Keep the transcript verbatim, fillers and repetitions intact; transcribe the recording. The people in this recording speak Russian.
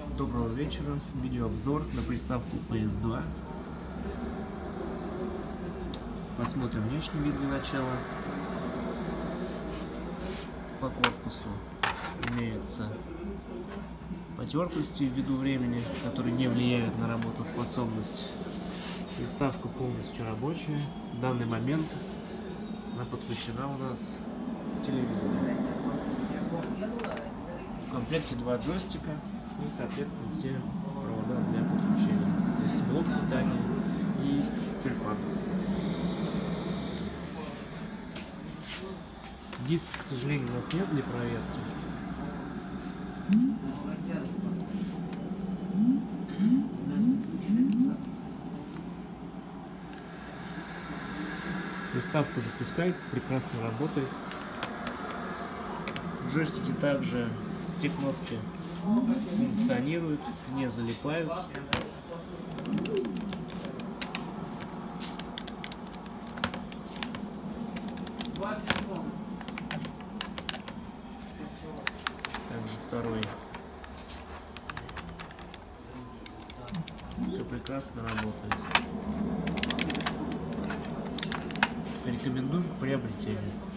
Доброго вечера. Видеообзор на приставку пи эс два. Посмотрим внешний вид для начала. По корпусу имеются потертости ввиду времени, которые не влияют на работоспособность. Приставка полностью рабочая. В данный момент она подключена у нас к телевизору. В комплекте два джойстика и, соответственно, все провода для подключения. То есть блок питания и тюльпан. Диска, к сожалению, у нас нет для проверки. Приставка запускается, прекрасно работает. Джойстики также все кнопки функционируют, не залипают. Также второй. Все прекрасно работает. Рекомендуем к приобретению.